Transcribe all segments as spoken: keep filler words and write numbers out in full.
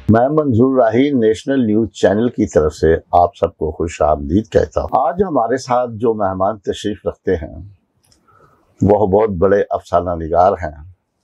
मैं मंजूर राही national news channel की तरफ से आप सबको खुश आमदीद कहता हूँ। आज हमारे साथ जो मेहमान तशरीफ रखते हैं वह बहुत बड़े अफसाना निगार हैं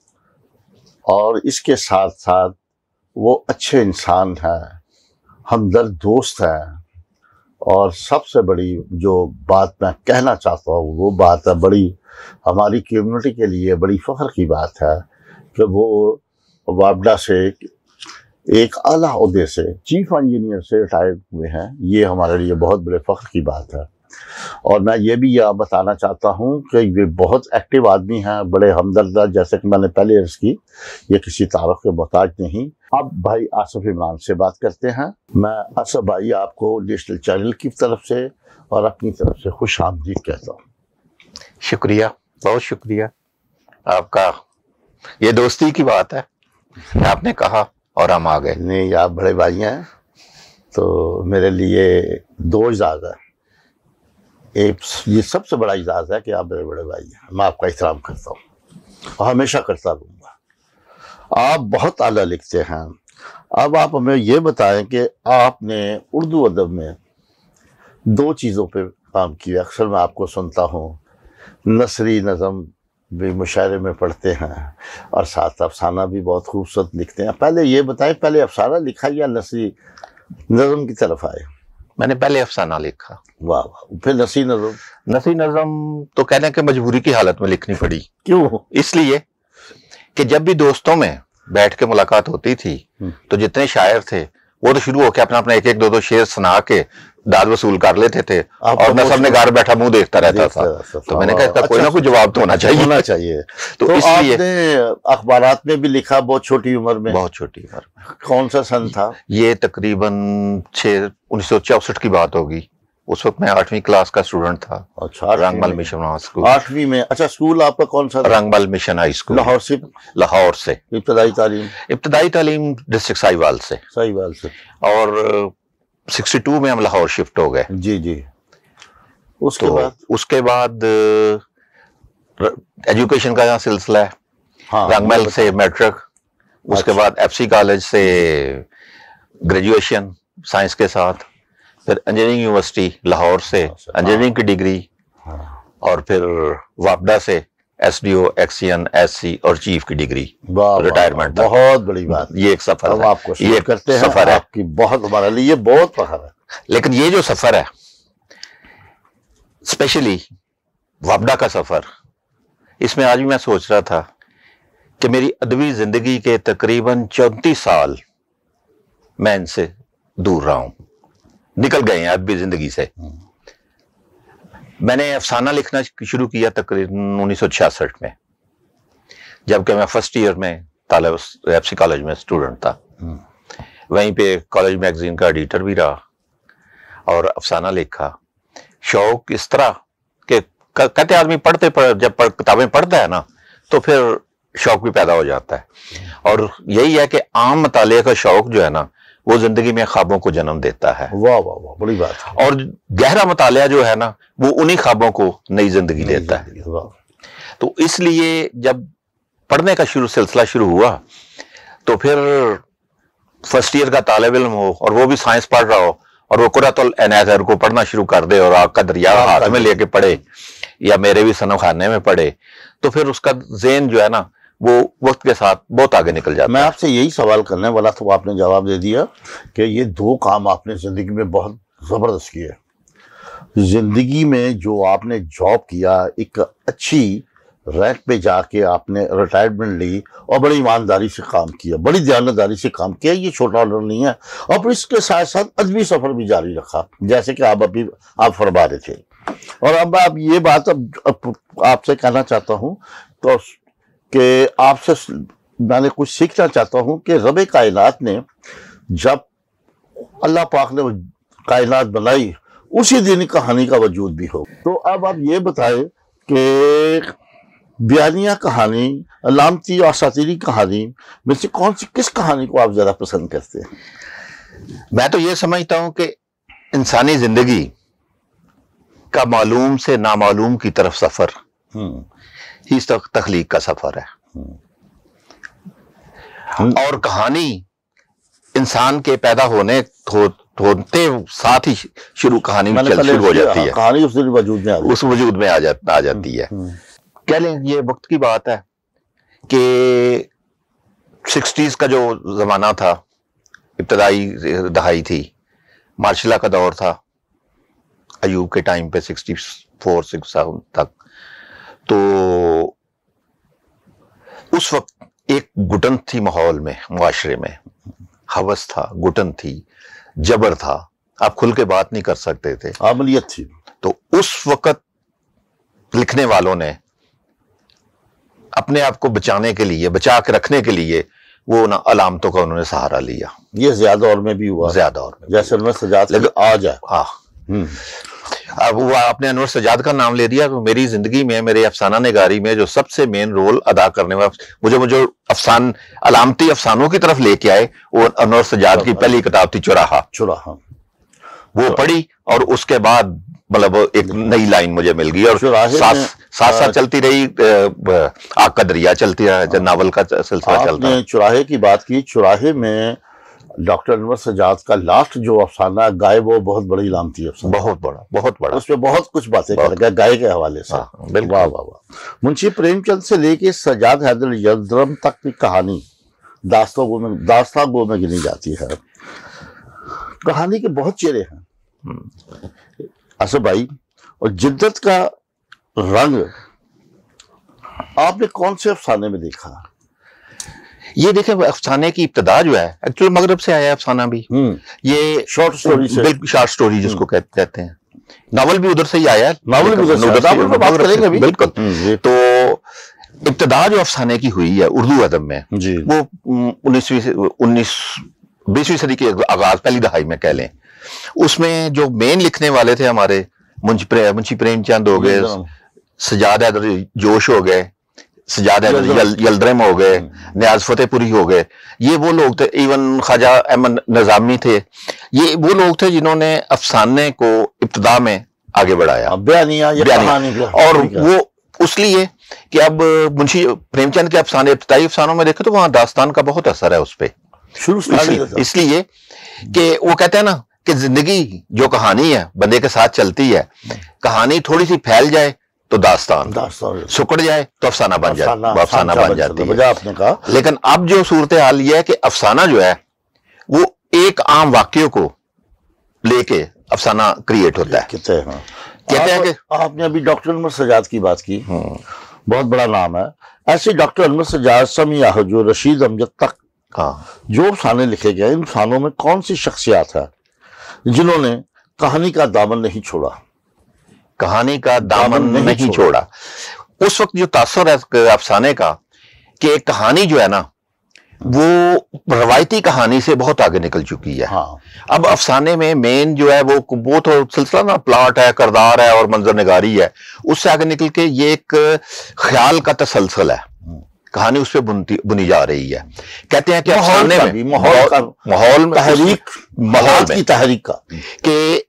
और इसके साथ साथ वो अच्छे इंसान हैं, हमदर्द दोस्त हैं। और सबसे बड़ी जो बात मैं कहना चाहता हूँ वो बात है, बड़ी हमारी कम्युनिटी के लिए बड़ी फ़ख्र की बात है कि वो वापडा से एक आला ओहदे से चीफ इंजीनियर से रिटायर्ड हुए हैं। ये हमारे लिए बहुत बड़े फ़ख्र की बात है। और मैं ये भी यह बताना चाहता हूँ कि ये बहुत एक्टिव आदमी हैं, बड़े हमदर्द, जैसे कि मैंने पहले अर्ज़ की, ये किसी तारफ़ के मोहताज नहीं। अब भाई आसिफ इमरान से बात करते हैं। मैं आसिफ भाई आपको नेशनल चैनल की तरफ से और अपनी तरफ से खुश आमदीद कहता हूँ। शुक्रिया, बहुत शुक्रिया आपका। ये दोस्ती की बात है, आपने कहा और हम आ गए। नहीं, आप बड़े भाई हैं तो मेरे लिए दो इजाज़ है। एक ये सबसे बड़ा इजाज़ है कि आप मेरे बड़े भाई हैं, मैं आपका एहतराम करता हूँ और हमेशा करता रहूँगा। आप बहुत आला लिखते हैं। अब आप हमें ये बताएं कि आपने उर्दू अदब में दो चीज़ों पे काम किया। अक्सर मैं आपको सुनता हूँ, नसरी नज़म भी मुशायरे में पढ़ते हैं और साथ अफसाना भी बहुत खूबसूरत लिखते हैं। पहले ये बताएं, पहले अफसाना लिखा या नसरी नज़म की तरफ आए? मैंने पहले अफसाना लिखा। वाह वाह, फिर नसरी नज़म? नसरी नज़म तो कहने के मजबूरी की हालत में लिखनी पड़ी। क्यों? इसलिए कि जब भी दोस्तों में बैठ के मुलाकात होती थी तो जितने शायर थे वो तो शुरू होकर अपना अपना एक एक दो दो शेर सुना के दाद वसूल कर लेते थे और मैं सबने घर बैठा मुंह देखता रहता था। तो मैंने कहा कोई ना कोई जवाब तो होना चाहिए होना चाहिए तो, तो इसलिए आपने अखबारात में भी लिखा बहुत छोटी उम्र में? बहुत छोटी उम्र में। कौन सा सन था ये? तकरीबन छह उन्नीस सौ चौसठ की बात होगी। उस वक्त मैं आठवीं क्लास का स्टूडेंट था। अच्छा, रंगमल मिशन हाई स्कूल। आठवीं में? अच्छा, स्कूल आपका कौन सा? Rangmal mission high school, Lahore से? लाहौर से। इब्तदाई तालीम? इब्तदाई तालीम डिस्ट्रिक्ट साहिवाल से। साहिवाल से। और बासठ में हम लाहौर शिफ्ट हो गए। जी जी। उसके तो बाद? उसके बाद एजुकेशन का यहाँ सिलसिला है। हाँ, रंगमल से मैट्रिक, उसके अच्छा। बाद एफसी कॉलेज से ग्रेजुएशन साइंस के साथ, फिर इंजीनियरिंग यूनिवर्सिटी लाहौर से इंजीनियरिंग की डिग्री, और फिर वापडा से एसडीओ, एक्सीएन, एससी और चीफ की डिग्री, रिटायरमेंट। बहुत बड़ी बात। ये एक सफर है, आपको ये करते हैं सफर है आपकी, बहुत हमारे लिए बहुत फख्र है। लेकिन ये जो सफर है, स्पेशली वापडा का सफर, इसमें आज भी मैं सोच रहा था कि मेरी अदबी जिंदगी के तकरीबन चौंतीस साल मैं इनसे दूर रहा हूं, निकल गए हैं अदबी जिंदगी से। मैंने अफसाना लिखना शुरू किया तकरीबन उन्नीस सौ छियासठ में, जबकि मैं फर्स्ट ईयर में तालिब एफसी कॉलेज में स्टूडेंट था। वहीं पे कॉलेज मैगजीन का एडिटर भी रहा और अफसाना लिखा। शौक इस तरह के कहते आदमी पढ़ते पढ़, जब पढ़, किताबें पढ़ता है ना तो फिर शौक भी पैदा हो जाता है। और यही है कि आम मुताले का शौक जो है ना वो जिंदगी में ख्वाबों को जन्म देता है। वाह वाह वाह, बड़ी बात है। और गहरा मुतालिया जो है ना वो उन्हीं ख्वाबों को नई जिंदगी देता है। तो इसलिए जब पढ़ने का शुरू सिलसिला शुरू हुआ तो फिर फर्स्ट ईयर का तालिब इल्म हो और वो भी साइंस पढ़ रहा हो और वो कुरातुल इनायत को पढ़ना शुरू कर दे और आग का दरिया हाथ में लेके पढ़े या मेरे भी सनम खाने में पढ़े, तो फिर उसका ज़हन जो है ना वो वक्त के साथ बहुत आगे निकल जाता है। मैं आपसे यही सवाल करने वाला था, आपने जवाब दे दिया कि ये दो काम आपने जिंदगी में बहुत जबरदस्त किए। जिंदगी में जो आपने जॉब किया, एक अच्छी रैंक पे जाके आपने रिटायरमेंट ली और बड़ी ईमानदारी से काम किया, बड़ी दयानतदारी से काम किया, ये छोटा ऑर्डर नहीं है। और फिर इसके साथ साथ अदबी सफर भी जारी रखा, जैसे कि आप अभी आप फरमा रहे थे। और अब आप ये बात अब, अब आपसे कहना चाहता हूँ तो कि आपसे मैंने कुछ सीखना चाहता हूँ कि रब कायनात ने जब अल्लाह पाक ने कायनात बनाई उसी दिन कहानी का वजूद भी हो। तो अब आप ये बताएं कि बयानिया कहानी, अलामती और सातिरी कहानी में से कौन सी किस कहानी को आप ज़्यादा पसंद करते हैं? मैं तो ये समझता हूँ कि इंसानी जिंदगी का मालूम से नामालूम की तरफ सफर ही तख्लीक का सफर है। और कहानी इंसान के पैदा होने हो, होते साथ ही शुरू कहानी चल शुरू हो जाती है, कहानी उस दिन वजूद में उस वजूद में आ, जा, आ जाती है। कह लें ये वक्त की बात है कि सिक्सटीज का जो जमाना था, इब्तदाई दहाई थी, मार्शला का दौर था अयूब के टाइम पे, सिक्सटी फोर सिक्स तक। तो उस वक्त एक घुटन थी माहौल में, मुआशरे में हवस था, घुटन थी, जबर था, आप खुल के बात नहीं कर सकते थे, आमलियत थी। तो उस वक्त लिखने वालों ने अपने आप को बचाने के लिए, बचा के रखने के लिए वो ना अलामतों का उन्होंने सहारा लिया। ये ज्यादा और में भी हुआ, ज्यादा और में, जैसे अनवर सजाद लेकिन आज है। हाँ, अब वो आपने अनवर सजाद का नाम ले दिया, तो मेरी जिंदगी में, मेरे अफसाना निगारी में जो सबसे मेन रोल अदा करने वाला, मुझे मुझे अफसान अलामती अफसानों की तरफ लेके आए, वो अनवर सजाद की पहली किताब थी चुराहा। चुराहा वो पढ़ी और उसके बाद मतलब एक नई लाइन मुझे मिल गई, और साथ साथ चलती रही आग का दरिया, चलती रहा, नावल का सिलसिला चलता है। चुराहे की बात की, चुराहे में डॉक्टर अनवर सजाद का लास्ट जो अफसाना गाय, वो बहुत बड़ी लामती अफसाना, बहुत बड़ा, बहुत बड़ा, उसमें बहुत कुछ बातें कर गया गाय के हवाले से। वाह वाह वाह। मुंशी प्रेमचंद से लेके सजाद हैदर यलदरम तक की कहानी दास्तां गो में दास्तां गो में गिनी जाती है। कहानी के बहुत चेहरे हैं असद भाई, और जिद्दत का रंग आपने कौन से अफसाने में देखा? ये देखें, अफसाने की इब्तिदा जो है एक्चुअली मगरब से आया अफसाना भी, ये शॉर्ट स्टोरी से, बिल्कुल शॉर्ट स्टोरी जिसको कहते हैं। नावल भी उधर से ही आया है, नावल भी उधर से, बात करेंगे अभी। बिल्कुल। तो इब्तिदा जो अफसाने की हुई है उर्दू अदब में, वो उन्नीसवीं उन्नीस बीसवीं सदी के आगाज, पहली दहाई में कह लें। उसमें जो मेन लिखने वाले थे हमारे मुंशी प्रे, मुंशी प्रेमचंद हो गए, सजाद हैदर जोश हो गए, सजाद हैदर यल, यलदरम हो गए, नियाज फतेहपुरी हो गए, ये वो लोग थे। इवन ख्वाजा अहमद निजामी थे। ये वो लोग थे जिन्होंने अफसाने को इब्तिदा में आगे बढ़ाया, बयानिया, बयानिया। और वो उसलिए कि अब मुंशी प्रेमचंद के अफसाने, इब्तिदाई अफसानों में देखे तो वहां दास्तान का बहुत असर है उस पर, इसलिए कि वो कहते हैं ना कि जिंदगी जो कहानी है बंदे के साथ चलती है, कहानी थोड़ी सी फैल जाए तो दास्तान, दास्तान सुकड़ जाए तो अफसाना बन जाए, अफसाना बन जाती है। आपने कहा। लेकिन अब जो सूरत हाल ये है कि अफसाना जो है वो एक आम वाक्य को लेके अफसाना क्रिएट होता है। कहते हैं कहते हैं कि आपने अभी डॉक्टर अनवर सजाद की बात की, बहुत बड़ा नाम है। ऐसे डॉक्टर अनवर सजाद, समिया जो रशीद अमजद तक, हाँ, जो अफसाने लिखे गए, इन अफसानों में कौन सी शख्सियात है जिन्होंने कहानी का दामन नहीं छोड़ा? कहानी का दामन नहीं, नहीं छोड़ा। उस वक्त जो तासुर है अफसाने का कि एक कहानी जो है ना वो रवायती कहानी से बहुत आगे निकल चुकी है। हाँ। अब अफसाने में मेन जो है वो वो तो सिलसिला ना प्लॉट है, करदार है और मंजर निगारी है, उससे आगे निकल के ये एक ख्याल का तसलसल है, कहानी उस पर बुनती बुनी जा रही है। कहते हैं कि अफसाने में माहौल का माहौल में तहरीक, माहौल की तहरीक का कि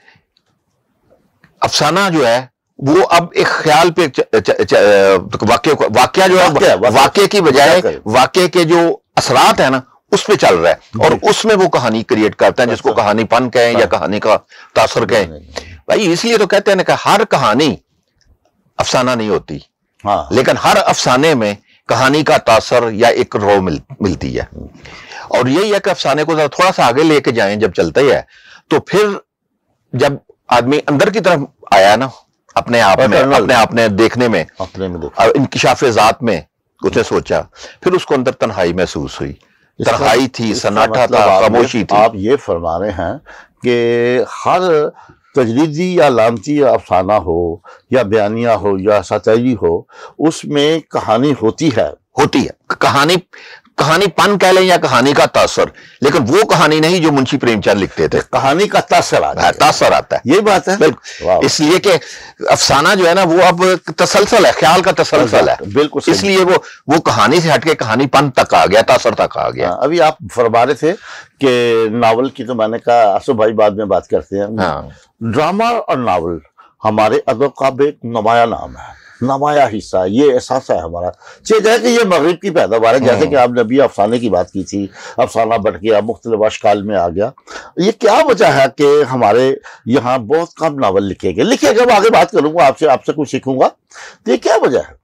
अफसाना जो है वो अब एक ख्याल पे वाक्य वाक्य जो है वाक्य की बजाय वाक्य के जो असरात है ना उस पे चल रहा है, और उसमें वो कहानी क्रिएट करता है, जिसको कहानीपन कहें या कहानी का तासर कहें। भाई इसलिए तो कहते हैं ना कि हर कहानी अफसाना नहीं होती, हाँ। लेकिन हर अफसाने में कहानी का तासर या एक रो मिल, मिलती है। और यही है कि अफसाने को थोड़ा सा आगे लेके जाएं जब चलते है, तो फिर जब आदमी अंदर की तरफ आया ना अपने आप में, अपने आप ने देखने में, अपने में और इंकिशाफे जात में उसने सोचा, फिर उसको अंदर तन्हाई महसूस हुई, तन्हाई थी, सन्नाटा था, खामोशी थी। आप ये फरमा रहे हैं कि हर तजरीदी या लामती अफसाना हो या बयानिया हो या सतैरी हो, उसमें कहानी होती है होती है कहानी कहानी पन कह लें या कहानी का तासर, लेकिन वो कहानी नहीं जो मुंशी प्रेमचंद लिखते थे। कहानी का तासर आता है, तासर आता है, यही बात है। बिल्कुल, इसलिए कि अफसाना जो है ना वो अब तसलसल है, ख्याल का तसलसल है, बिल्कुल, इसलिए वो वो कहानी से हटके कहानीपन तक आ गया, तासर तक आ गया। अभी आप फरमा रहे थे कि नावल की, तो मैंने कहा आसफ भाई बाद में बात करते हैं। ड्रामा और नावल हमारे अदब का एक नुमाया नाम है। नमाया हिस्सा है, ये एहसास है हमारा। चीज है कि ये मगरिब की पैदावार है, जैसे कि आपने अभी अफसाने की बात की थी, अफसाना बढ़ गया, मुख्तलिफ अशकाल में आ गया। ये क्या वजह है कि हमारे यहाँ बहुत कम नावल लिखे गए? लिखे गए, मैं आगे बात करूंगा आपसे, आपसे कुछ सीखूंगा। तो ये क्या वजह है?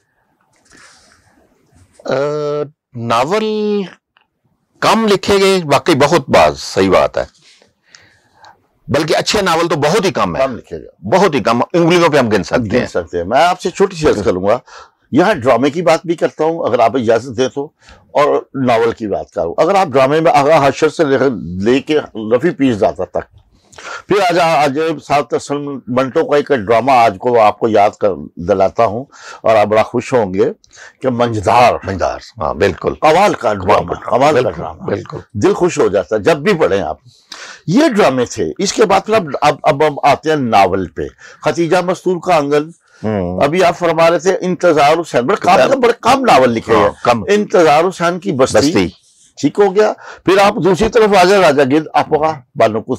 आ, नावल कम लिखे गए, वाकई बहुत बात सही बात है, बल्कि अच्छे नावल तो बहुत ही कम है, कम लिखे गए, बहुत ही कम, उंगलियों पे हम गिन सकते गिन हैं सकते हैं। मैं आपसे छोटी सी अर्ज करूंगा, यहाँ ड्रामे की बात भी करता हूँ अगर आप इजाजत दें तो, और नावल की बात करूँ। अगर आप ड्रामे में आगा हशर से लेके रफी पीरजादा तक, फिर आज आज सात मंटो का एक ड्रामा आज को आपको याद कर दिलाता हूँ और आप बड़ा खुश होंगे कि मंझधार। मंझधार, हाँ बिल्कुल, कमाल का ड्रामा, कमाल का ड्रामा, बिल्कुल दिल खुश हो जाता है जब भी पढ़े आप। ये ड्रामे थे। इसके बाद फिर अब अब अब अब आते हैं नावल पे। खतीजा मस्तूर का आंगन, अभी आप फरमा रहे थे इंतजार हुसैन, बड़े कम बड़े कम नावल लिखे हैं। कम। इंतजार हुसैन की बस्ती, बस्ती ठीक हो गया। फिर आप दूसरी तरफ आ जाए राजा गिद आपका बानो को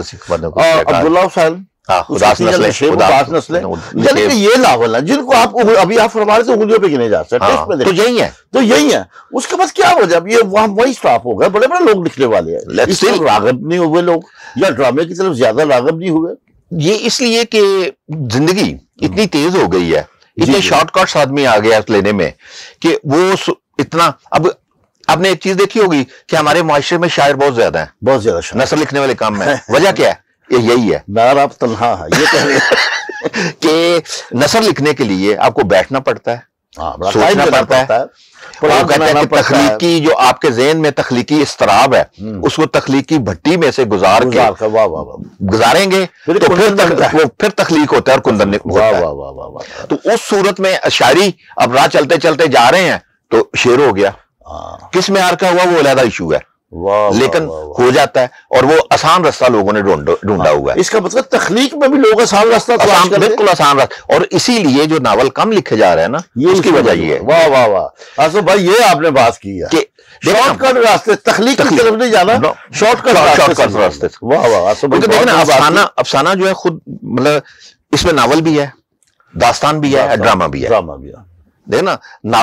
और अब्दुल्ला हुसैन, उदास नस्लें, यानी कि ये नावल है जिनको आप अभी आप फरमा रहे थे उंगलियों पे गिने जा सकते हैं। तो यही है, तो यही है। उसके बाद क्या वजह? अब ये वहां वही स्टॉप हो गया, बड़े बड़े लोग लिखने वाले हैं, इस तरफ राग़िब नहीं हुए लोग, या ड्रामे की तरफ ज्यादा राग़िब नहीं हुए। ये इसलिए कि जिंदगी इतनी तेज हो गई है, इतने शॉर्टकट्स आदमी आ गया लेने में कि वो इतना। अब आपने एक चीज देखी होगी कि हमारे माशरे में शायर बहुत ज्यादा है, बहुत ज्यादा नस्ल लिखने वाले काम में। वजह क्या है? ये यही है, नाराब तन्हा है ये कह रहे कि नस्ल लिखने के लिए आपको बैठना पड़ता है, सोचना पड़ता है, है। और कहते हैं कि तखलीकी जो आपके ज़हन में तखलीकी इस्तराब है, उसको तखलीकी भट्टी में से गुजार के वाह वाह गुजारेंगे तो फिर तक, वो फिर तखलीक होता है और कुंदन होता है। तो उस सूरत में शायरी अब राह चलते चलते जा रहे हैं तो शेर हो गया। किस मेयार का हुआ वो अलग इशू है, लेकिन हो जाता है, और वो आसान रास्ता लोगों ने ढूंढा हुआ है। इसका मतलब तखलीक में भी लोग आसान रास्ता, बिल्कुल आसान रास्ता, और इसीलिए जो नावल कम लिखे जा रहे हैं ना, ये उसकी वजह ये है। वाह वाह वाह आसफ भाई, ये आपने बात की है कि शॉर्टकट रास्ते, तखलीक की तरफ नहीं जाना, शॉर्टकट शॉर्टकट रास्ते। वाह वाह आसफ भाई, देखो ना, अफसाना अफसाना जो है खुद, मतलब इसमें नावल भी है, दास्तान भी है, ड्रामा भी है, ड्रामा भी है। देखना,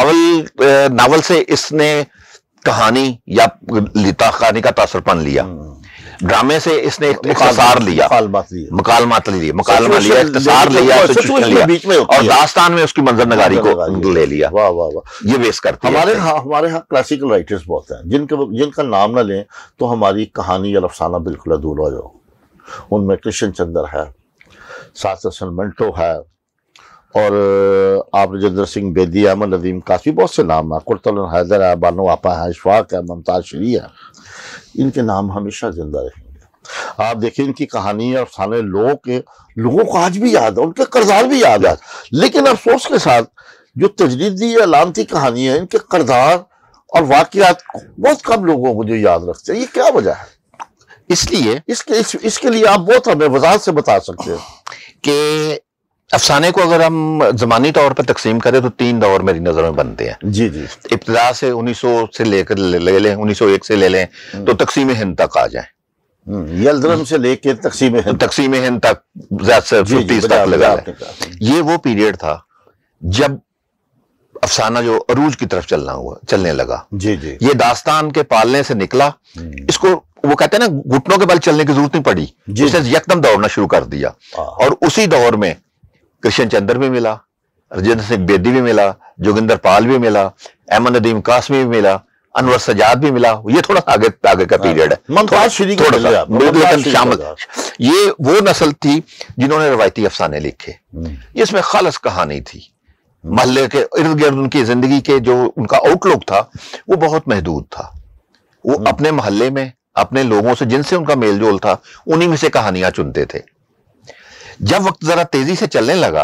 नावल नावल से इसने कहानी या लिता कहानी का तासरपन लिया, ड्रामे से इसने इख्तिसार लिया, मुकालमात लिया, मुकालमा लिया, इख्तिसार लिया, और दास्तान में उसकी मंजर नगारी को ले लिया। वाह वाह वाह, ये वेस्ट करते हैं। हमारे यहाँ हमारे यहाँ क्लासिकल राइटर्स बहुत हैं, जिनके जिनका नाम ना लें तो हमारी कहानी या अफसाना बिल्कुल अधूरा हो जाओ। उनमें कृष्ण चंद्र है, सात हसन मंटो है, और आप राजेंद्र सिंह बेदी, अहमद नदीम काफी, बहुत से नाम है, कुर्तुल हैदर है, बानो आपा है, इशफाक है, मुमताज श्री है। इनके नाम हमेशा जिंदा रहेंगे। आप देखिए इनकी कहानी और अफसाने लोगों के लोगों को आज भी याद है, उनके किरदार भी याद है, लेकिन अफसोस के साथ जो तजरीदी या लानती कहानी है, इनके किरदार और वाकयात बहुत कम लोगों को जो याद रखते हैं। ये क्या वजह है? इसलिए इसके इस, इसके लिए आप बहुत हमें वजाहत से बता सकते हैं कि अफसाने को अगर हम जमानी तौर पर तकसीम करें तो तीन दौर मेरी नजर में बनते हैं। जी जी, इब्तिदा से उन्नीस सौ से लेकर ले लें, उन्नीस सौ एक से ले लें तो तकसीम हिंद तक आ जाए, यलदरम से लेकर तकसीम हिंद तकसीम हिंद तक फिफ्टीज तक लगा लें। ये वो पीरियड था जब अफसाना जो अरूज की तरफ चलना हुआ चलने लगा। जी जी, ये दास्तान के पालने से निकला, इसको वो कहते हैं ना घुटनों के बल चलने की जरूरत नहीं पड़ी, इसने यकदम दौड़ना शुरू कर दिया। और उसी दौर में कृष्ण चंद्र भी मिला, राजेंद्र सिंह बेदी भी मिला, जोगिंदर पाल भी मिला, अहमद नदीम कासमी भी मिला, अनवर सजाद भी मिला। ये थोड़ा आगे आगे का पीरियड है, मुमताज श्री थोड़ा सा लेकिन शामिल। ये वो नस्ल थी जिन्होंने रवायती अफसाने लिखे, इसमें खालस कहानी थी, महल्ले के इर्द गिर्द उनकी जिंदगी के जो उनका आउटलुक था वो बहुत महदूद था। वो अपने मोहल्ले में अपने लोगों से जिनसे उनका मेल जोल था उन्हीं में से कहानियां चुनते थे। जब वक्त जरा तेजी से चलने लगा,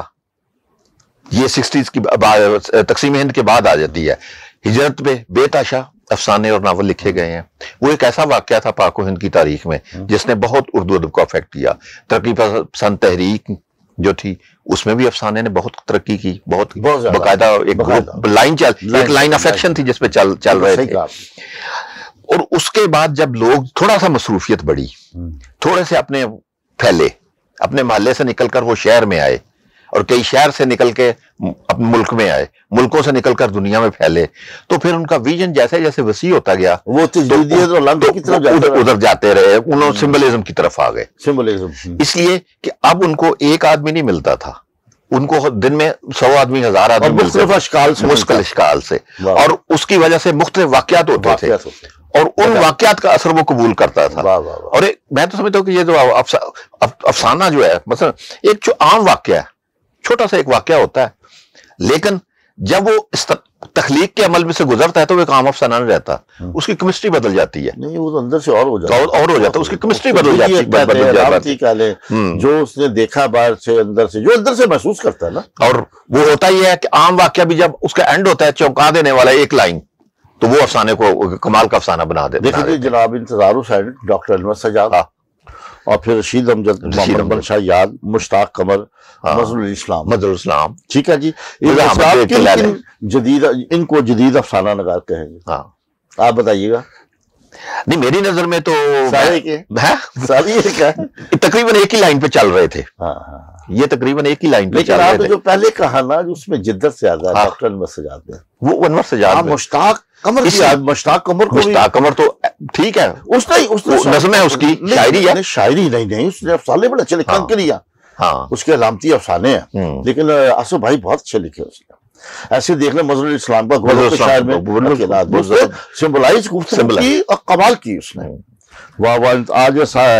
ये सिक्सटीज की तकसीम हिंद के बाद आ जाती है, हिजरत पे बेताशा अफसाने और नावल लिखे गए हैं। वो एक ऐसा वाकया था पाक हिंद की तारीख में जिसने बहुत उर्दू अदब को अफेक्ट किया। तरक्की पसंद तहरीक जो थी उसमें भी अफसाने ने बहुत तरक्की की, बहुत बाकायदा एक लाइन चल एक लाइन अफेक्शन थी जिसपे चल चल रहे थे। और उसके बाद जब लोग थोड़ा सा मसरूफियत बढ़ी, थोड़े से अपने फैले, अपने मोहल्ले से निकलकर वो शहर में आए और कई शहर से निकल के अपने मुल्क में आए, मुल्कों से निकलकर दुनिया में फैले, तो फिर उनका विजन जैसे जैसे वसी होता गया वो तो, तो, तो की तरफ उधर उधर जाते रहे, उन्होंने सिंबलिज्म की तरफ आ गए। सिंबलिज्म इसलिए कि अब उनको एक आदमी नहीं मिलता था, उनको दिन में सौ आदमी हजार आदमी मुख्तलिफ अशकाल से मुश्किल अशकाल से, और उसकी वजह से मुख्तलिफ वाकयात होते थे और उन वाकयात का असर वो कबूल करता था। वाह, वाह, वाह। और एक, मैं तो समझता हूँ कि ये जो अफसा, अफ, अफसाना जो है, मतलब एक जो आम वाकया है, छोटा सा एक वाकया होता है, लेकिन जब वो इस तखलीक के अमल में से गुजरता है तो वो एक आम अफसाना नहीं रहता, उसकी केमिस्ट्री बदल जाती है। नहीं, वो तो अंदर से और हो जाता है, और हो जाता है, उसकी केमिस्ट्री बदल जाती है, जो उसने देखा बाहर से, अंदर से, जो अंदर से महसूस करता है ना। और वो होता ही है कि आम वाकया भी जब उसका एंड होता है चौंका देने वाला एक लाइन, तो वो अफसाने को कमाल का अफसाना बना दे। देखिए जनाब इंतजार हुसैन, डॉक्टर अनवर सजाद, और फिर रशीद अमजद, मोहम्मद शाह याद, मुश्ताक कमर, मजरुल इस्लाम मजरुल इस्लाम ठीक है जी। जदीद इनको जदीद अफसाना नगार कहेंगे। हाँ, आप बताइएगा। नहीं, मेरी नजर में तो सारे के सारे क्या तकरीबन एक ही लाइन पे चल रहे थे। हाँ हाँ, ये तकरीबन एक ही लाइन पे चल रहे थे। जो पहले कहा ना, उसमें जिद्दत से ज्यादा डॉक्टर अनवर सजाद ने, वो अनवर सजाद, मुश्ताक कमर की याद, मुश्ताक कमर को, मुश्ताक कमर तो ठीक है, उसने उसने नज़्म है उसकी, शायरी है, शायरी नहीं नहीं उसने अफसाने बड़े अच्छे लिखे, कंकरिया हाँ, उसके अलामती अफसाने हैं, लेकिन आसफ भाई बहुत अच्छे लिखे उसने। ऐसे देख ले मजरुल इस्लाम का शायर में सिंबलाइज खूबसूरती और कमाल की उसने। वाह वाह। आज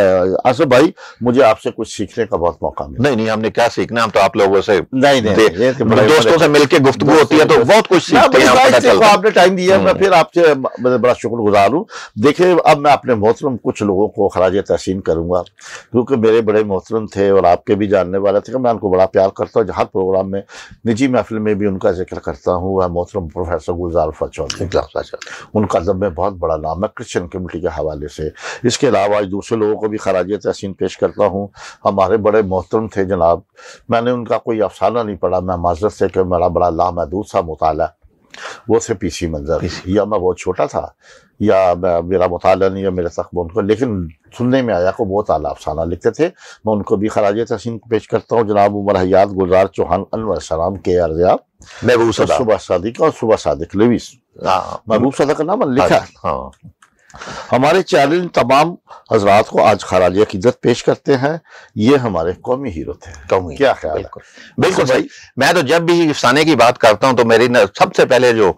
आसफ भाई, मुझे आपसे कुछ सीखने का बहुत मौका मिला। नहीं नहीं, हमने क्या सीखना, हम तो आप लोगों से नहीं नहीं दोस्तों से मिलकर गुफ्तगू होती है तो बहुत कुछ सीखते हैं। आपने टाइम दिया, मैं फिर आपसे बड़ा शुक्रगुजार हूँ। देखिए अब मैं अपने मोहतरम कुछ लोगों को खराज तहसीन करूंगा, क्योंकि मेरे बड़े मोहतरम थे और आपके भी जानने वाले थे, मैं उनको बड़ा प्यार करता हूँ। हर प्रोग्राम में, निजी महफिल में भी उनका जिक्र करता हूँ। वह मोहतरम प्रोफेसर गुलजार अल्फा चौधरी, उनका जब में बहुत बड़ा नाम है क्रिश्चियन कम्युनिटी के हवाले से। इसके अलावा आज दूसरे लोगों को भी खराज तहसीन पेश करता हूँ। हमारे बड़े मोहतरम थे जनाब, मैंने उनका कोई अफसाना नहीं पढ़ा, मैं माजरत से कि मेरा बड़ा लामहदूद सा मुताला, वो से पीसी मंजर, या मैं बहुत छोटा था या मैं मेरा मुताला नहीं है मेरे तक उनको, लेकिन सुनने में आया को बहुत आला अफसाना लिखते थे। मैं उनको भी खराज तहसीन पेश करता हूँ। जनाब उमर हयात, गुलजार चौहान, अनवर सलाम के अर्जिया, महबूब सदा, सुबह सादिक और सुबह सादिक लवीस, महबूब सदा का नाम लिखा है। हमारे चैनल तमाम हजरात को आज खराज अकीदत पेश करते हैं। ये हमारे कौमी हीरो थे। कौमी, क्या ख्याल है? बिल्कुल सही। मैं तो जब भी अफसाने की बात करता हूँ तो मेरी सबसे पहले जो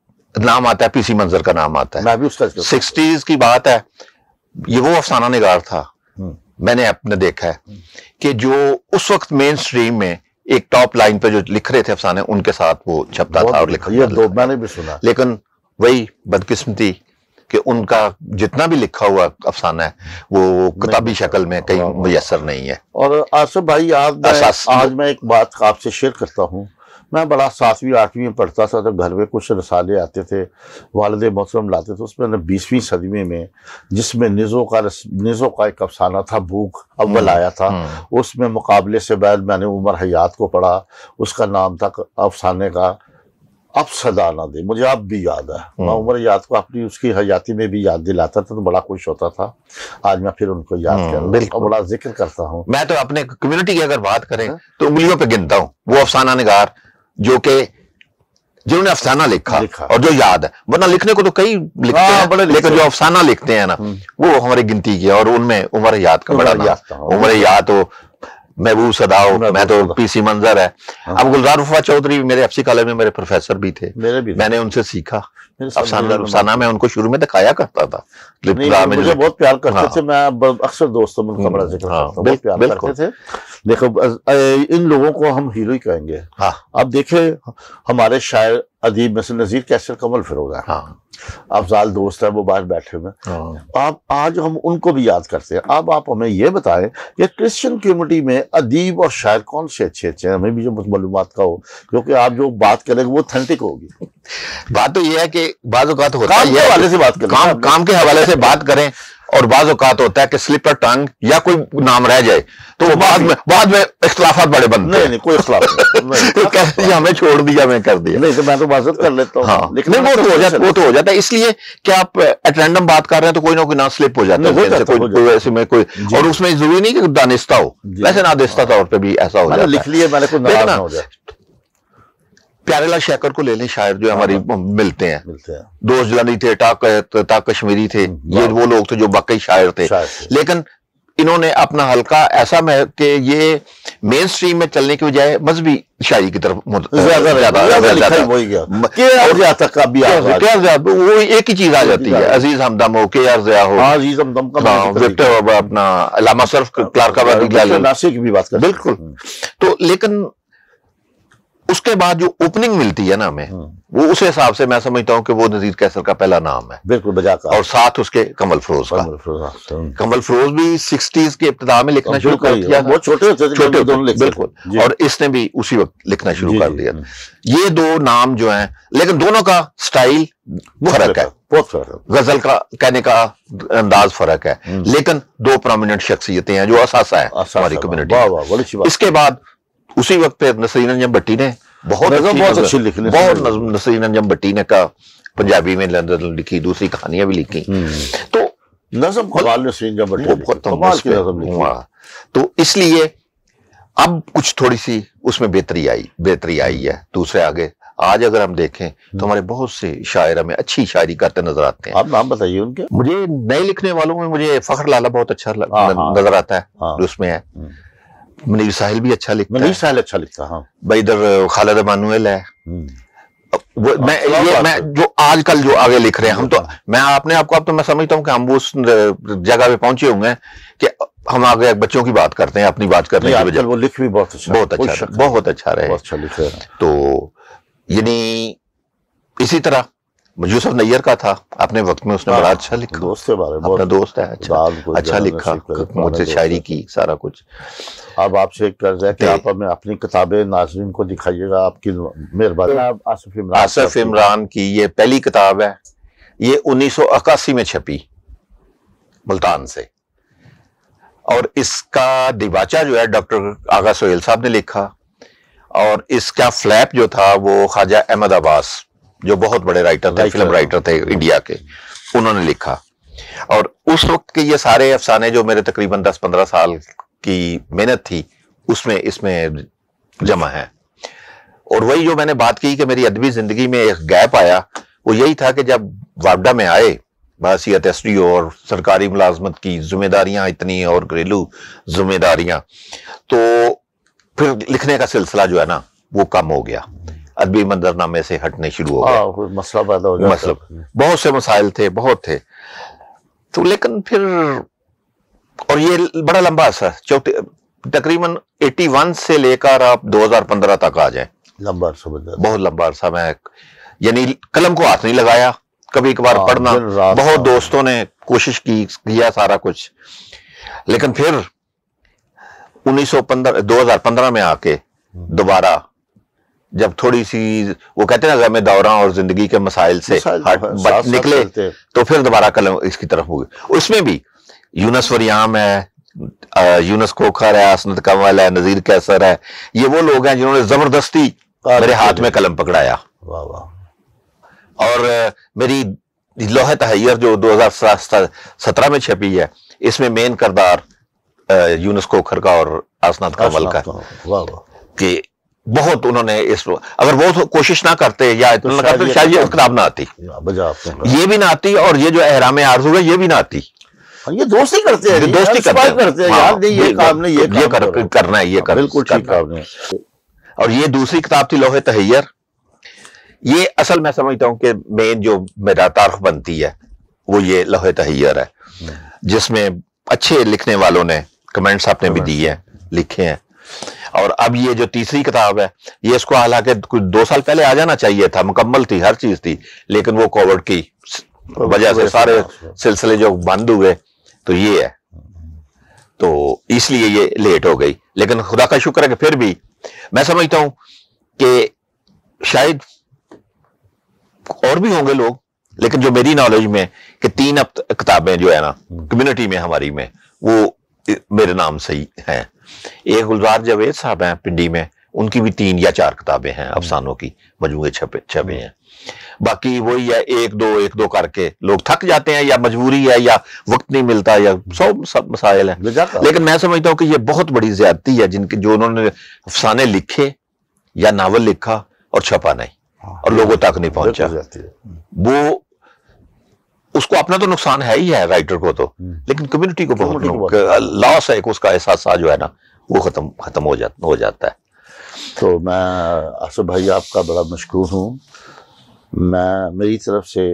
नाम आता है पीसी मंजर का नाम आता है। मैं भी उसका सिक्सटीज की बात है, ये वो अफसाना निगार था, मैंने अपने देखा है कि जो उस वक्त मेन स्ट्रीम में एक टॉप लाइन पे जो लिख रहे थे अफसाने, उनके साथ वो छपता था और लिखा। ये दो मैंने भी सुना, लेकिन वही बदकिस्मती कि उनका जितना भी लिखा हुआ अफसाना है वो किताबी शक्ल में कहीं मुयस्सर नहीं है। और आसिफ भाई आज आज मैं एक बात आपसे शेयर करता हूँ। मैं बड़ा सातवीं आठवीं में पढ़ता था तो घर में कुछ रसाले आते थे, वालिद मोहतरम लाते थे। उसमें बीसवीं सदी में जिसमें निज़ो का निज़ो का एक अफसाना था, भूख अव्वल आया था। उसमें मुकाबले से बाद मैंने उमर हयात को पढ़ा, उसका नाम था अफसाने का अब सदा ना दे। मुझे अब भी याद है, मैं उमर हयात को अपनी उसकी हयाती में भी याद दिलाता था तो बड़ा खुश होता था। आज मैं फिर उनको याद कर बड़ा जिक्र करता हूँ। मैं तो अपने कम्युनिटी की अगर बात करें तो उंगलियों पे गिनता हूँ वो अफसाना निगार जो कि जिन्होंने अफसाना लिखा, लिखा और जो याद है, वरना लिखने को तो कई लिखते हैं बड़े, लेकिन जो अफसाना लिखते हैं ना वो हमारी गिनती की, और उनमें उमर हयात का बड़ा नाम। उमर हयात हो, महबूब सदा हो, मैं तो पीसी मंजर है। अब गुलजार अल्फा चौधरी मेरे एफसी कॉलेज में मेरे प्रोफेसर भी थे, मेरे भी मैंने उनसे सीखा अफसाना। अफसाना में उनको शुरू में दिखाया करता था, मुझे बहुत प्यार करते थे। मैं अक्सर दोस्तों में बड़ा जिक्र करता हूं, बहुत प्यार करते थे। देखो इन लोगों को हम हीरो ही कहेंगे। अब देखे हमारे शायर अदीब में से नजीर कैसर कमल फिरोज है, अफजाल दोस्त है, वो बाहर बैठे हुए। आप आज हम उनको भी याद करते हैं। अब आप हमें ये बताएं कि क्रिश्चियन कम्युनिटी में अदीब और शायर कौन से अच्छे अच्छे हैं, हमें भी जो मालूमात का हो, क्योंकि आप जो बात करेंगे वो ऑथेंटिक होगी। बात तो ये है कि बाज़ औक़ात होता काम है के हवाले से बात करें, काम काम के हवाले से बात करें, और बाज़ औक़ात होता है कि स्लिपर टंग या कोई नाम रह जाए तो वो बाद में बाद में इख्तिलाफात बड़े बनते नहीं हैं। नहीं कोई इख्तिलाफ नहीं तो कहते हैं हमें छोड़ दिया, मैं कर दिया। नहीं तो मैं तो माजरत कर लेता हूँ। हाँ, लेकिन नहीं वो तो हो जाता वो तो हो जाता है, इसलिए कि आप एट रैंडम बात कर रहे हैं तो कोई ना कोई ना स्लिप हो जाता है, नहीं, हो जाता, कोई हो कोई ऐसे में कोई, और उसमें जरूरी नहीं कि दानिस्ता हो, वैसे नादिस्ता तौर पे भी ऐसा हो जाता है। लिख लिए मैंने, कोई नाराज ना हो जाए। प्यारेलाल शेखर को ले लें, शायर जो हमारी मिलते हैं, मिलते हैं, दोस्त जलानी थे, टाक टाक कश्मीरी थे, ये वो लोग थे जो वाकई शायर थे। लेकिन इन्होंने अपना हल्का ऐसा में कि ये मेन स्ट्रीम में चलने की बजाय मजहबी शायरी की तरफ ज्यादा ज्यादा वही गया, वो एक ही चीज आ जाती है, अजीज हमदम हो, के आर जिया हो, अजीज हमदम का अपना अल्लामा सर्फ क्लार्क नासिक की भी बात कर, बिल्कुल। तो लेकिन उसके बाद जो ओपनिंग मिलती है ना हमें, वो उस हिसाब से मैं समझता हूँ कि वो नजीर कैसर का पहला नाम है, बिल्कुल बजा का, और साथ उसके कमल फरोज का। कमल फरोज भी सिक्सटीज के इब्तिदा में लिखना शुरू कर दिया, बहुत छोटे होते थे, छोटे दोनों, बिल्कुल, और इसने भी उसी वक्त लिखना शुरू कर दिया। ये दो नाम जो हैं, लेकिन दोनों का स्टाइल फर्क है, बहुत फर्क है, गजल का कहने का अंदाज फर्क है, लेकिन दो प्रोमिनेंट शख्सियतें हैं जो असासा है हमारी कम्युनिटी। इसके बाद उसी वक्त पे नसरीन अंजम भट्टी ने बहुत बहुत अच्छी लिखी, बहुत नसरीन अंजम भट्टी ने का पंजाबी में लिखी, दूसरी कहानियां भी लिखी, तो नज़म कमाल नसरीन अंजम भट्टी कमाल की नज़म लिखी। तो इसलिए अब कुछ थोड़ी सी उसमें बेहतरी आई बेहतरी आई है दूसरे आगे। आज अगर हम देखें तो हमारे बहुत से शायर हमें अच्छी शायरी करते नजर आते हैं। आप नाम बताइए उनके। मुझे नए लिखने वालों में मुझे फखर लाला बहुत अच्छा नजर आता है, उसमें है। मनीर साहिल भी अच्छा लिखता है, मनीर साहिल अच्छा लिखता है, हाँ भाई। इधर खालिद इमानुएल है, वो मैं ये मैं जो आजकल जो आगे लिख रहे हैं हम, तो मैं अपने आपको अब तो मैं समझता हूँ कि हम उस जगह पे पहुंचे होंगे हैं कि हम आगे बच्चों की बात करते हैं, अपनी बात करने की बजाय। वो लिख भी बहुत अच्छा, बहुत अच्छा, बहुत अच्छा रहे, बहुत अच्छा लिख रहे हैं। तो यानी इसी तरह यूसुफ नैयर का था अपने वक्त में, उसने बड़ा अच्छा लिखा, दोस्त के बारे में, अपना दोस्त है, अच्छा अच्छा लिखा, मुझसे शायरी की, सारा कुछ। अब आपसे एक कर्ज है कि आप हमें अपनी किताबें नाज़रीन को दिखाइएगा, आपकी मेहरबानी। आसिफ इमरान आसिफ इमरान की ये पहली किताब है, ये उन्नीस सौ इक्यासी में छपी मुल्तान से, और इसका दिबाचा जो है डॉक्टर आगा सोहेल साहब ने लिखा, और इसका फ्लैप जो था वो ख्वाजा अहमद अब्बास जो बहुत बड़े राइटर थे, फिल्म राइटर थे इंडिया के, उन्होंने लिखा। और उस वक्त के ये सारे अफसाने जो मेरे तकरीबन दस पंद्रह साल की मेहनत थी उसमें इसमें जमा है। और वही जो मैंने बात की कि मेरी अदबी जिंदगी में एक गैप आया, वो यही था कि जब वापडा में आए, बासियत एस डी ओ और सरकारी मुलाजमत की जिम्मेदारियां इतनी और घरेलू जिम्मेदारियां, तो फिर लिखने का सिलसिला जो है ना वो कम हो गया, अदबी मंजरनामे से हटने शुरू हो गया, मसला पैदा हो गया, मतलब बहुत से मसाइल थे, बहुत थे। तो लेकिन फिर, और ये बड़ा लंबा अरसा, तकरीबन इक्यासी से लेकर आप दो हज़ार पंद्रह तक आ जाए, लंबा अरसा, बहुत लंबा अरसा मैं यानी कलम को हाथ नहीं लगाया, कभी कभार पढ़ना, बहुत दोस्तों ने कोशिश की, किया सारा कुछ, लेकिन फिर उन्नीस सौ पंद्रह दो हज़ार पंद्रह में आके दोबारा जब थोड़ी सी वो कहते हैं ना गम दौरा और जिंदगी के मसाइल से हट निकले, तो फिर दोबारा कलम इसकी तरफ हो गई। उसमें भी यूनस वरियाम है, यूनस खोखर है, असनत कमल है, नजीर कैसर है, ये वो लोग हैं जिन्होंने जबरदस्ती मेरे हाथ में कलम पकड़ाया। वाह वाह। और मेरी लोहे तहैयर जो दो हज़ार सत्रह में छपी है, इसमें मेन किरदार यूनस खोखर का और असनत कमल का, कि बहुत उन्होंने इस, अगर वो कोशिश ना करते या इतना तो करते शायद ये किताब ना आती, ये भी ना आती, और ये जो एहराम आरज़ू है ये भी ना आती। ये दोस्ती करते हैं, दोस्ती करते हैं यार, नहीं ये काम नहीं, ये ये कर, करना है, ये कर, बिल्कुल ठीक आपने। और ये दूसरी किताब थी लोहे तहैयर। ये असल मैं समझता हूँ कि मेन जो मेरा तारीफ बनती है वो ये लोहे तहैयर है, जिसमें अच्छे लिखने वालों ने कमेंट्स आपने भी दिए हैं, लिखे हैं। और अब ये जो तीसरी किताब है, ये इसको हालांकि कुछ दो साल पहले आ जाना चाहिए था, मुकम्मल थी, हर चीज थी, लेकिन वो कोविड की वजह से सारे सिलसिले जो बंद हुए, तो ये है, तो इसलिए ये लेट हो गई। लेकिन खुदा का शुक्र है कि फिर भी मैं समझता हूं कि शायद और भी होंगे लोग, लेकिन जो मेरी नॉलेज में कि तीन अब किताबें जो है ना कम्युनिटी में हमारी में वो मेरे नाम से ही हैं। एक गुलजार जावेद साहब हैं पिंडी में, उनकी भी तीन या चार किताबें हैं अफसानों की मजमूए छपे छपे हैं। बाकी वही है एक दो एक दो करके लोग थक जाते हैं, या मजबूरी है या वक्त नहीं मिलता, या सब सब मसाइल हैं। लेकिन मैं समझता हूँ कि ये बहुत बड़ी ज्यादती है जिनके जो उन्होंने अफसाने लिखे या नावल लिखा और छपा नहीं और लोगों तक नहीं पहुंचा। वो उसको अपना तो नुकसान है ही है राइटर को तो, लेकिन कम्युनिटी को बहुत लॉस है, उसका एहसास जो है ना वो खत्म खत्म हो जाता हो जाता है। तो मैं आसिफ भाई आपका बड़ा मशकूर हूँ। मैं मेरी तरफ से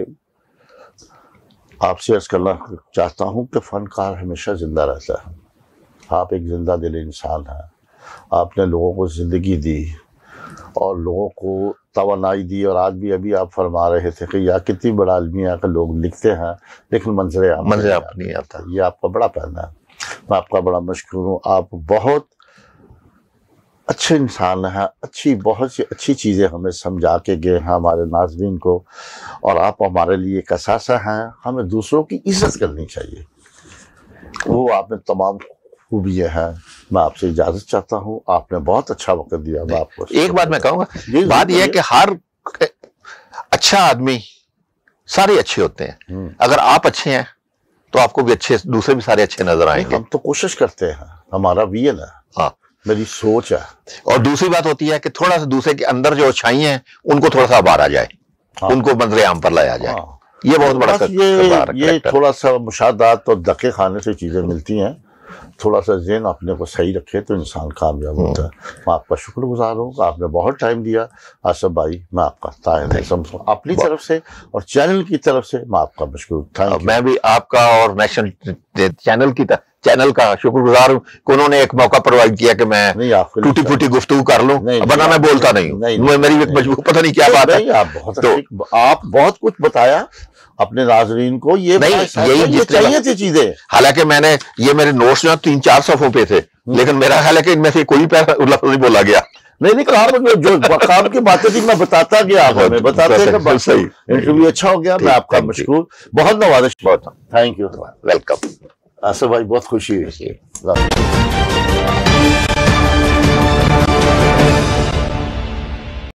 आपसे अर्ज करना चाहता हूँ कि फनकार हमेशा जिंदा रहता है। आप एक जिंदा दिल इंसान हैं। आपने लोगों को ज़िंदगी दी और लोगों को तवानाई दी, और आज भी अभी आप फरमा रहे थे कि यार कितनी बड़ा आलमिया के लोग लिखते हैं लेकिन मंजरे आप मंजरे आप नहीं आता। ये आपका बड़ा पहना है। मैं आपका बड़ा मशकूर हूँ। आप बहुत अच्छे इंसान हैं, अच्छी बहुत सी अच्छी चीज़ें हमें समझा के गए हैं हमारे नाज़रीन को, और आप हमारे लिए एक असासा हैं। हमें दूसरों की इज्जत करनी चाहिए, वो आप में तमाम खूबियाँ हैं। मैं आपसे इजाज़त चाहता हूँ। आपने बहुत अच्छा वक्त दिया। मैं आपको एक बात मैं कहूँगा, बात यह है कि हर अच्छा आदमी सारे अच्छे होते हैं। अगर आप अच्छे हैं तो आपको भी अच्छे, दूसरे भी सारे अच्छे नजर आएंगे। हम तो कोशिश करते हैं, हमारा वियन है, हाँ मेरी सोच है। और दूसरी बात होती है कि थोड़ा सा दूसरे के अंदर जो अच्छाई हैं उनको थोड़ा सा आबार आ जाए, हाँ। उनको मंजरे आम पर लाया जाए, हाँ। ये बहुत बड़ा कर, ये ये थोड़ा सा मुशादात और धक्के खाने से चीजें मिलती हैं। थोड़ा सा ज़हन अपने को सही रखे तो इंसान कामयाब होता है। मैं आपका शुक्रगुजार हूँ, आपने बहुत टाइम दिया आसिफ भाई। मैं आपका ताहे समझूँ अपनी तरफ से और चैनल की तरफ से मैं आपका मशकूर। Thank you. मैं भी आपका और नेशनल चैनल की चैनल का शुक्रगुजार हूँ कि उन्होंने एक मौका प्रोवाइड किया कि मैं टूटी फूटी गुफ्तगू कर लूँ, वरना मैं बोलता नहीं हूँ। मेरी एक मजबूर पता नहीं क्या बात है। आप बहुत तो, आप बहुत कुछ बताया अपने नाजरीन को। ये नहीं, यही ये चाहिए थी चीजें। हालांकि मैंने ये मेरे नोट्स जो तीन चार सफों पे थे, लेकिन मेरा ख्याल है कि इनमें से कोई पैसा नहीं बोला गया। नहीं नहीं काम जो काम की बातें थी मैं बताता गया, आप हमें बताते हैं। इंटरव्यू अच्छा हो गया। मैं आपका मशकूर, बहुत नवाजिश। बहुत थैंक यू, वेलकम आसिफ भाई। बहुत खुशी हुई।